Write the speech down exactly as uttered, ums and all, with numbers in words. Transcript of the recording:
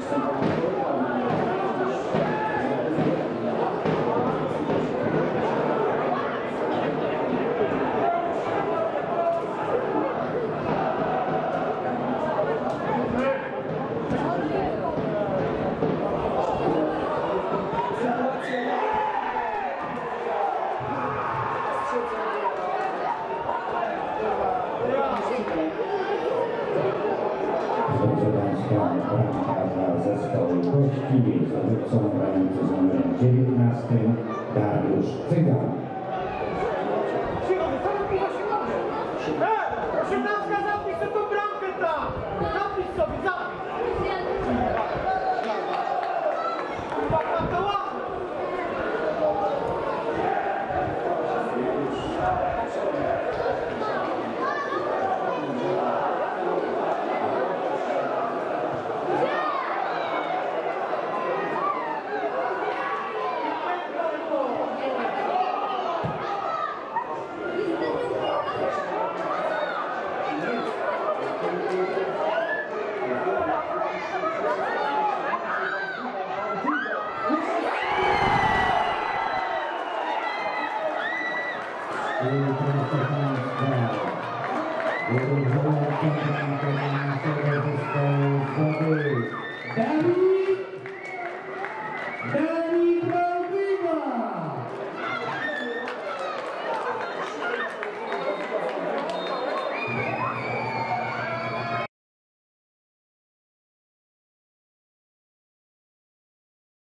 Proszę Państwa, bramkarza zespołu Kościwiec, zdobywcą grający z numerem dziewiętnastym Dariusz Cygan. osiemnastka, zapisz sobie tą bramkę tam! Zapisz sobie, zapisz! Kurwa, to ładnie! Dariusz